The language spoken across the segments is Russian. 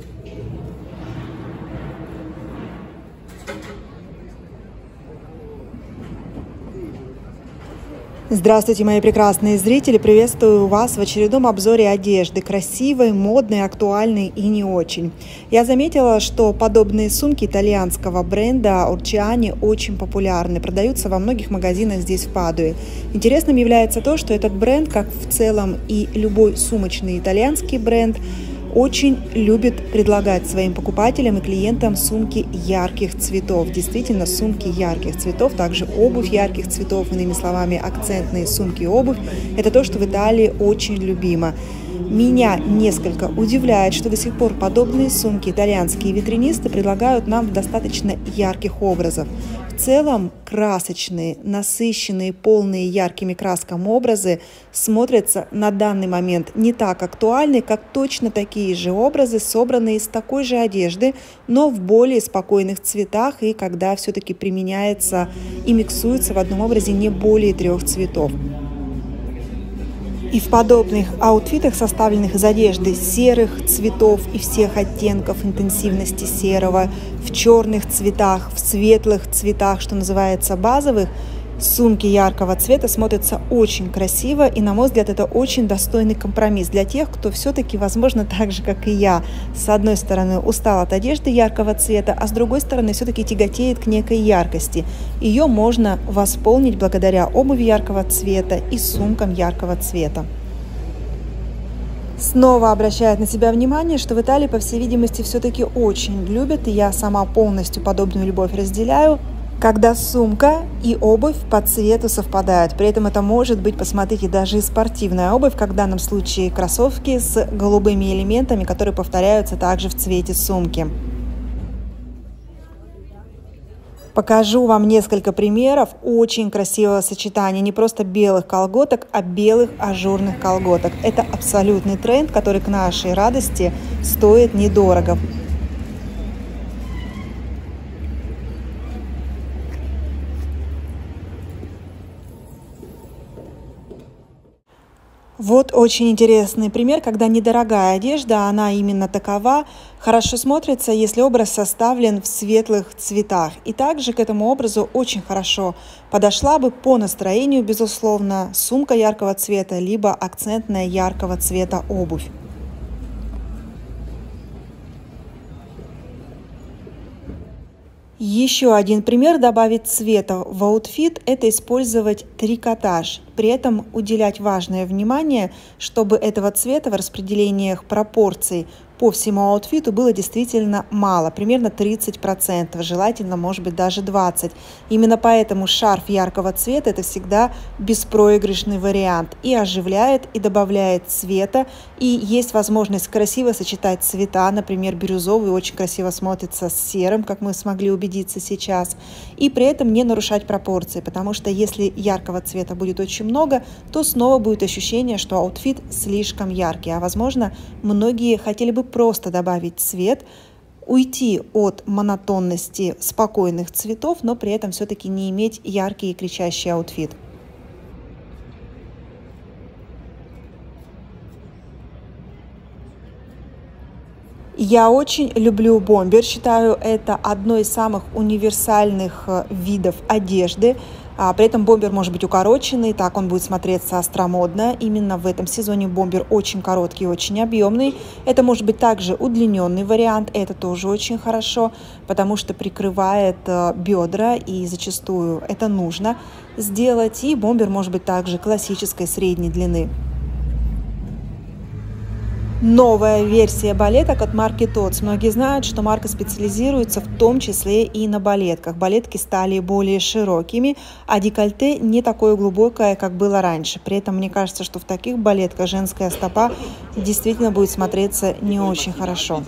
Здравствуйте, мои прекрасные зрители! Приветствую вас в очередном обзоре одежды. Красивой, модной, актуальной и не очень. Я заметила, что подобные сумки итальянского бренда Orciani очень популярны. Продаются во многих магазинах здесь, в Падуе. Интересным является то, что этот бренд, как в целом и любой сумочный итальянский бренд, очень любит предлагать своим покупателям и клиентам сумки ярких цветов. Действительно, сумки ярких цветов, также обувь ярких цветов, иными словами, акцентные сумки и обувь. Это то, что в Италии очень любимо. Меня несколько удивляет, что до сих пор подобные сумки итальянские витринисты предлагают нам в достаточно ярких образах. В целом, красочные, насыщенные, полные яркими красками образы смотрятся на данный момент не так актуальны, как точно такие же образы, собранные из такой же одежды, но в более спокойных цветах и когда все-таки применяется и миксуется в одном образе не более 3 цветов. И в подобных аутфитах, составленных из одежды серых цветов и всех оттенков интенсивности серого, в черных цветах, в светлых цветах, что называется базовых, сумки яркого цвета смотрятся очень красиво, и, на мой взгляд, это очень достойный компромисс для тех, кто все-таки, возможно, так же, как и я, с одной стороны устал от одежды яркого цвета, а с другой стороны все-таки тяготеет к некой яркости. Ее можно восполнить благодаря обуви яркого цвета и сумкам яркого цвета. Снова обращает на себя внимание, что в Италии, по всей видимости, все-таки очень любят, и я сама полностью подобную любовь разделяю, когда сумка и обувь по цвету совпадают. При этом это может быть, посмотрите, даже и спортивная обувь, как в данном случае кроссовки с голубыми элементами, которые повторяются также в цвете сумки. Покажу вам несколько примеров очень красивого сочетания не просто белых колготок, а белых ажурных колготок. Это абсолютный тренд, который к нашей радости стоит недорого. Вот очень интересный пример, когда недорогая одежда, она именно такова, хорошо смотрится, если образ составлен в светлых цветах. И также к этому образу очень хорошо подошла бы по настроению, безусловно, сумка яркого цвета, либо акцентная яркого цвета обувь. Еще один пример добавить цвета в аутфит – это использовать трикотаж. При этом уделять важное внимание, чтобы этого цвета в распределениях пропорций по всему аутфиту было действительно мало, примерно 30%, желательно, может быть, даже 20%. Именно поэтому шарф яркого цвета – это всегда беспроигрышный вариант. И оживляет, и добавляет цвета, и есть возможность красиво сочетать цвета, например, бирюзовый очень красиво смотрится с серым, как мы смогли убедиться сейчас, и при этом не нарушать пропорции, потому что если яркого цвета будет очень много, то снова будет ощущение, что аутфит слишком яркий, а возможно, многие хотели бы просто добавить цвет, уйти от монотонности спокойных цветов, но при этом все-таки не иметь яркий и кричащий аутфит. Я очень люблю бомбер, считаю это одной из самых универсальных видов одежды. При этом бомбер может быть укороченный, так он будет смотреться остромодно. Именно в этом сезоне бомбер очень короткий, очень объемный. Это может быть также удлиненный вариант, это тоже очень хорошо, потому что прикрывает бедра, и зачастую это нужно сделать. И бомбер может быть также классической средней длины. Новая версия балеток от марки Tod's. Многие знают, что марка специализируется в том числе и на балетках. Балетки стали более широкими, а декольте не такое глубокое, как было раньше. При этом мне кажется, что в таких балетках женская стопа действительно будет смотреться не очень хорошо.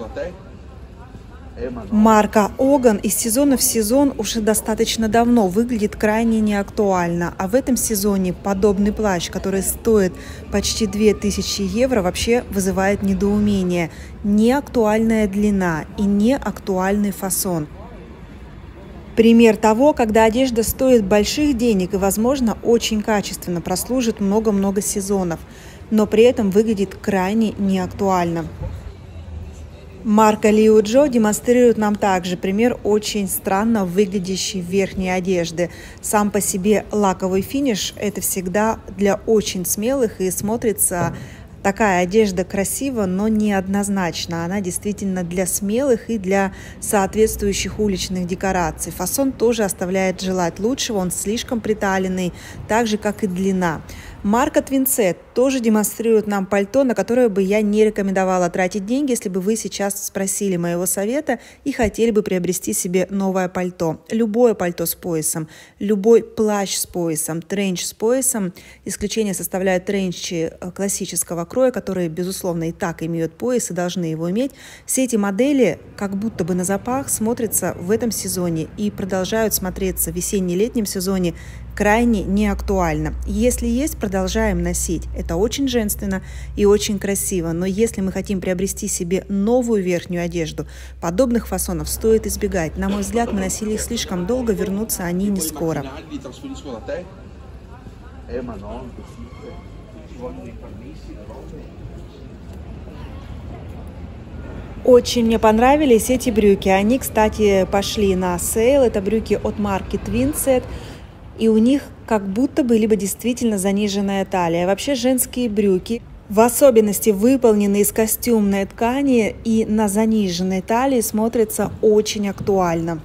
Марка Оган из сезона в сезон уже достаточно давно выглядит крайне неактуально, а в этом сезоне подобный плащ, который стоит почти 2000 евро, вообще вызывает недоумение. Неактуальная длина и неактуальный фасон. Пример того, когда одежда стоит больших денег и, возможно, очень качественно прослужит много-много сезонов, но при этом выглядит крайне неактуально. Марка Лиу Джо демонстрирует нам также пример очень странно выглядящей верхней одежды. Сам по себе лаковый финиш – это всегда для очень смелых, и смотрится такая одежда красиво, но неоднозначно. Она действительно для смелых и для соответствующих уличных декораций. Фасон тоже оставляет желать лучшего, он слишком приталенный, так же, как и длина. Марка Твинсет тоже демонстрирует нам пальто, на которое бы я не рекомендовала тратить деньги, если бы вы сейчас спросили моего совета и хотели бы приобрести себе новое пальто. Любое пальто с поясом, любой плащ с поясом, тренч с поясом. Исключение составляют тренчи классического кроя, которые, безусловно, и так имеют пояс и должны его иметь. Все эти модели как будто бы на запах смотрятся в этом сезоне и продолжают смотреться в весенне-летнем сезоне крайне неактуально. Если есть, продолжаем носить. Это очень женственно и очень красиво. Но если мы хотим приобрести себе новую верхнюю одежду, подобных фасонов стоит избегать. На мой взгляд, мы носили их слишком долго, вернутся они не скоро. Очень мне понравились эти брюки. Они, кстати, пошли на сейл. Это брюки от марки Twinset. И у них как будто бы либо действительно заниженная талия. Вообще женские брюки, в особенности выполненные из костюмной ткани и на заниженной талии, смотрятся очень актуально.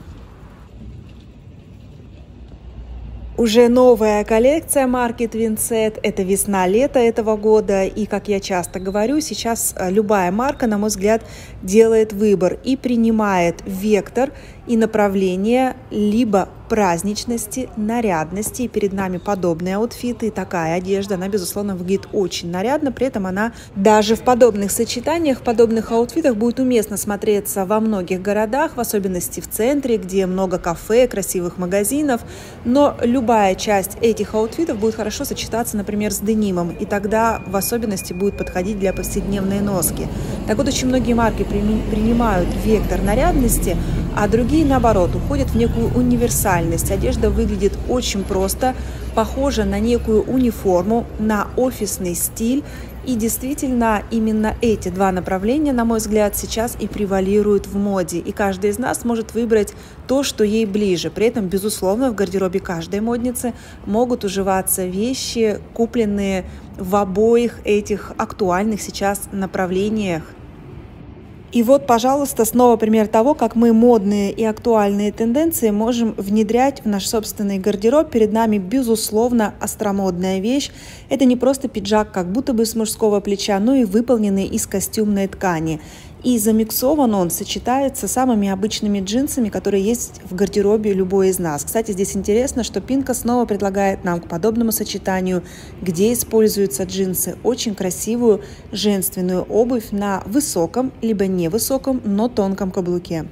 Уже новая коллекция марки Twinset, это весна-лето этого года, и, как я часто говорю, сейчас любая марка, на мой взгляд, делает выбор и принимает вектор и направление либо праздничности, нарядности, и перед нами подобные аутфиты, и такая одежда, она, безусловно, выглядит очень нарядно, при этом она даже в подобных сочетаниях, в подобных аутфитах будет уместно смотреться во многих городах, в особенности в центре, где много кафе, красивых магазинов, но любая часть этих аутфитов будет хорошо сочетаться, например, с денимом, и тогда в особенности будет подходить для повседневной носки. Так вот, очень многие марки принимают вектор нарядности, а другие, наоборот, уходят в некую универсальность. Одежда выглядит очень просто, похожа на некую униформу, на офисный стиль. И действительно, именно эти два направления, на мой взгляд, сейчас и превалируют в моде. И каждый из нас может выбрать то, что ей ближе. При этом, безусловно, в гардеробе каждой модницы могут уживаться вещи, купленные в обоих этих актуальных сейчас направлениях. И вот, пожалуйста, снова пример того, как мы модные и актуальные тенденции можем внедрять в наш собственный гардероб. Перед нами, безусловно, остромодная вещь. Это не просто пиджак, как будто бы с мужского плеча, но и выполненный из костюмной ткани. И замиксован он сочетается с самыми обычными джинсами, которые есть в гардеробе любой из нас. Кстати, здесь интересно, что Пинка снова предлагает нам к подобному сочетанию, где используются джинсы, очень красивую женственную обувь на высоком, либо невысоком, но тонком каблуке.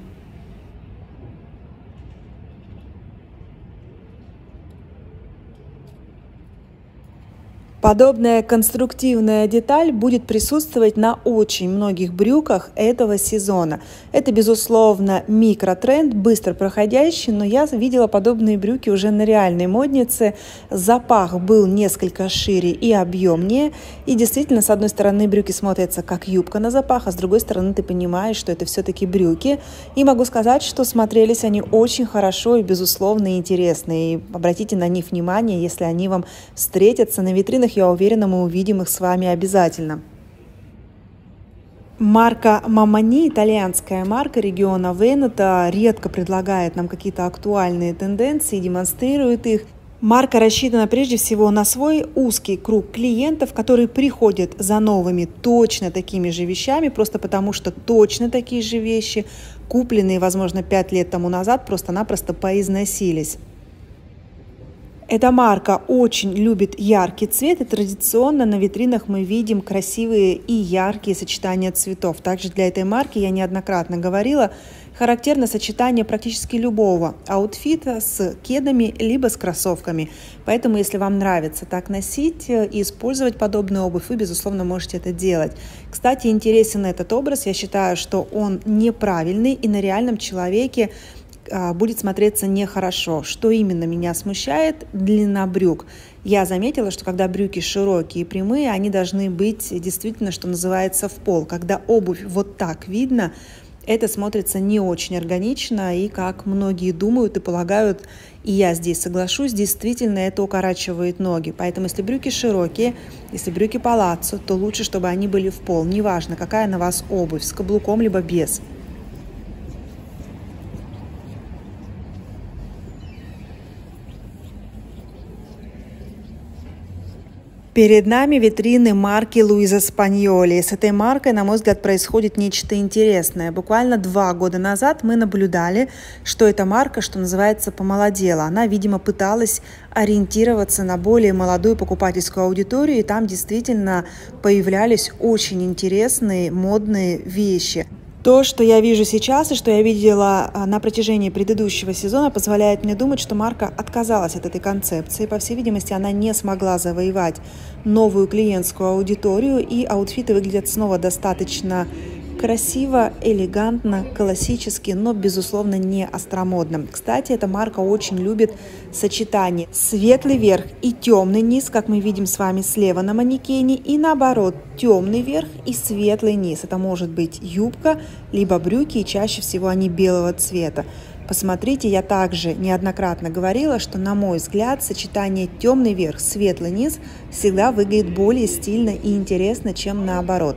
Подобная конструктивная деталь будет присутствовать на очень многих брюках этого сезона. Это, безусловно, микротренд, быстро проходящий, но я видела подобные брюки уже на реальной моднице. Запах был несколько шире и объемнее. И действительно, с одной стороны, брюки смотрятся как юбка на запах, а с другой стороны, ты понимаешь, что это все-таки брюки. И могу сказать, что смотрелись они очень хорошо и, безусловно, интересно. И обратите на них внимание, если они вам встретятся на витринах. Я уверена, мы увидим их с вами обязательно. Марка Mamani, итальянская марка региона Венето, редко предлагает нам какие-то актуальные тенденции, демонстрирует их. Марка рассчитана прежде всего на свой узкий круг клиентов, которые приходят за новыми точно такими же вещами, просто потому что точно такие же вещи, купленные, возможно, 5 лет тому назад, просто-напросто поизносились. Эта марка очень любит яркий цвет, и традиционно на витринах мы видим красивые и яркие сочетания цветов. Также для этой марки, я неоднократно говорила, характерно сочетание практически любого аутфита с кедами либо с кроссовками. Поэтому, если вам нравится так носить и использовать подобную обувь, вы, безусловно, можете это делать. Кстати, интересен этот образ. Я считаю, что он неправильный, и на реальном человеке будет смотреться нехорошо. Что именно меня смущает? Длина брюк. Я заметила, что когда брюки широкие и прямые, они должны быть действительно, что называется, в пол. Когда обувь вот так видно, это смотрится не очень органично, и как многие думают и полагают, и я здесь соглашусь, действительно это укорачивает ноги. Поэтому если брюки широкие, если брюки палаццо, то лучше, чтобы они были в пол. Неважно, какая на вас обувь, с каблуком либо без. Перед нами витрины марки Луиза Спаньоли. С этой маркой, на мой взгляд, происходит нечто интересное. Буквально 2 года назад мы наблюдали, что эта марка, что называется, помолодела. Она, видимо, пыталась ориентироваться на более молодую покупательскую аудиторию, и там действительно появлялись очень интересные модные вещи. То, что я вижу сейчас и что я видела на протяжении предыдущего сезона, позволяет мне думать, что марка отказалась от этой концепции. По всей видимости, она не смогла завоевать новую клиентскую аудиторию, и аутфиты выглядят снова достаточно красиво, элегантно, классически, но, безусловно, не остромодно. Кстати, эта марка очень любит сочетание светлый верх и темный низ, как мы видим с вами слева на манекене, и наоборот, темный верх и светлый низ. Это может быть юбка, либо брюки, и чаще всего они белого цвета. Посмотрите, я также неоднократно говорила, что, на мой взгляд, сочетание темный верх, светлый низ всегда выглядит более стильно и интересно, чем наоборот.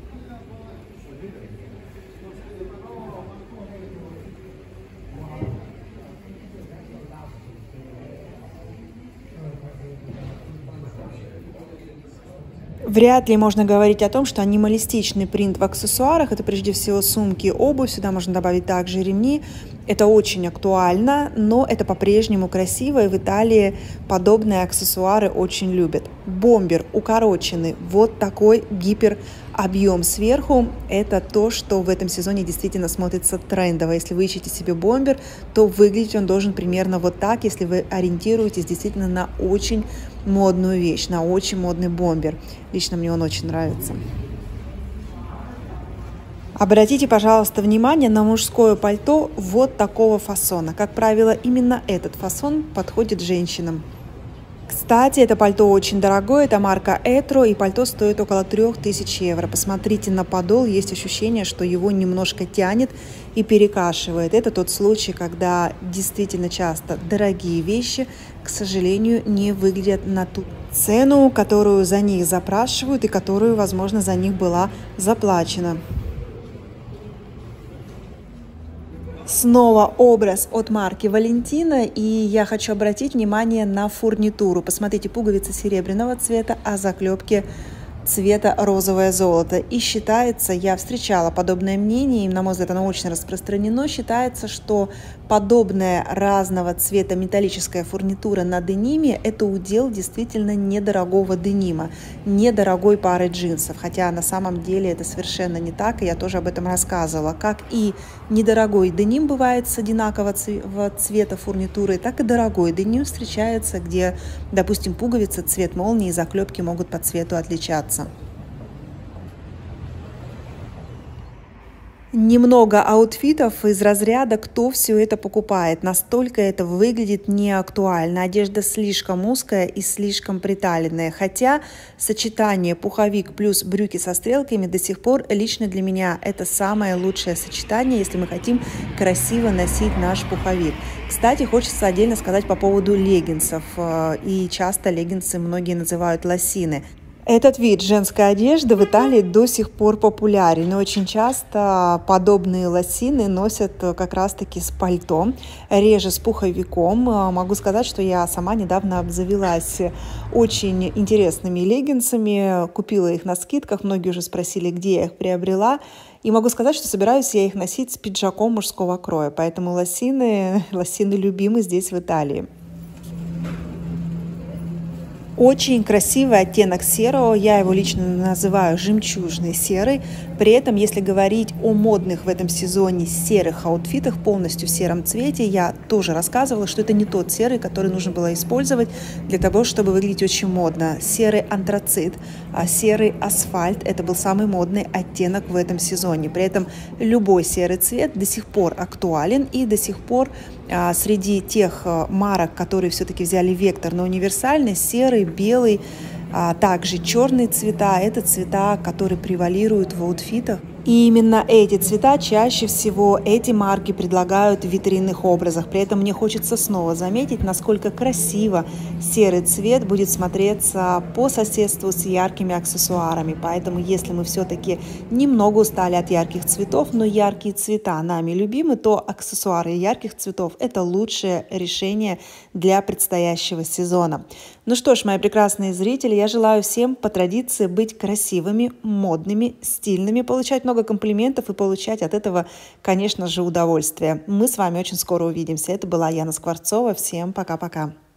Вряд ли можно говорить о том, что анималистичный принт в аксессуарах – это прежде всего сумки, обувь, сюда можно добавить также ремни. Это очень актуально, но это по-прежнему красиво, и в Италии подобные аксессуары очень любят. Бомбер укороченный, вот такой гиперобъем сверху – это то, что в этом сезоне действительно смотрится трендово. Если вы ищете себе бомбер, то выглядеть он должен примерно вот так, если вы ориентируетесь действительно на очень модную вещь, на очень модный бомбер. Лично мне он очень нравится. Обратите, пожалуйста, внимание на мужское пальто вот такого фасона. Как правило, именно этот фасон подходит женщинам. Кстати, это пальто очень дорогое, это марка Etro, и пальто стоит около 3000 евро. Посмотрите на подол, есть ощущение, что его немножко тянет и перекашивает. Это тот случай, когда действительно часто дорогие вещи, к сожалению, не выглядят на ту цену, которую за них запрашивают и которую, возможно, за них была заплачена. Снова образ от марки Валентина, и я хочу обратить внимание на фурнитуру. Посмотрите, пуговицы серебряного цвета, а заклепки цвета розовое золото. И считается, я встречала подобное мнение, и, на мой взгляд, оно очень распространено, считается, что подобная разного цвета металлическая фурнитура на дениме – это удел действительно недорогого денима, недорогой пары джинсов. Хотя на самом деле это совершенно не так, и я тоже об этом рассказывала. Как и недорогой деним бывает с одинакового цвета фурнитуры, так и дорогой деним встречается, где, допустим, пуговицы, цвет молнии и заклепки могут по цвету отличаться. Немного аутфитов из разряда «кто все это покупает?». Настолько это выглядит неактуально. Одежда слишком узкая и слишком приталенная. Хотя сочетание пуховик плюс брюки со стрелками до сих пор лично для меня это самое лучшее сочетание, если мы хотим красиво носить наш пуховик. Кстати, хочется отдельно сказать по поводу леггинсов. И часто леггинсы многие называют лосины. Этот вид женской одежды в Италии до сих пор популярен, но очень часто подобные лосины носят как раз-таки с пальто, реже с пуховиком. Могу сказать, что я сама недавно обзавелась очень интересными леггинсами, купила их на скидках, многие уже спросили, где я их приобрела. И могу сказать, что собираюсь я их носить с пиджаком мужского кроя, поэтому лосины любимы здесь в Италии. Очень красивый оттенок серого, я его лично называю жемчужный серый. При этом, если говорить о модных в этом сезоне серых аутфитах, полностью в сером цвете, я тоже рассказывала, что это не тот серый, который нужно было использовать для того, чтобы выглядеть очень модно. Серый антрацит, серый асфальт – это был самый модный оттенок в этом сезоне. При этом любой серый цвет до сих пор актуален, и до сих пор среди тех марок, которые все-таки взяли вектор на универсальность, серый, белый, также черные цвета – это цвета, которые превалируют в аутфитах. И именно эти цвета чаще всего эти марки предлагают в витринных образах. При этом мне хочется снова заметить, насколько красиво серый цвет будет смотреться по соседству с яркими аксессуарами. Поэтому если мы все-таки немного устали от ярких цветов, но яркие цвета нами любимы, то аксессуары ярких цветов – это лучшее решение для предстоящего сезона. Ну что ж, мои прекрасные зрители, я желаю всем по традиции быть красивыми, модными, стильными, получать много комплиментов и получать от этого, конечно же, удовольствие. Мы с вами очень скоро увидимся. Это была Яна Скворцова. Всем пока-пока.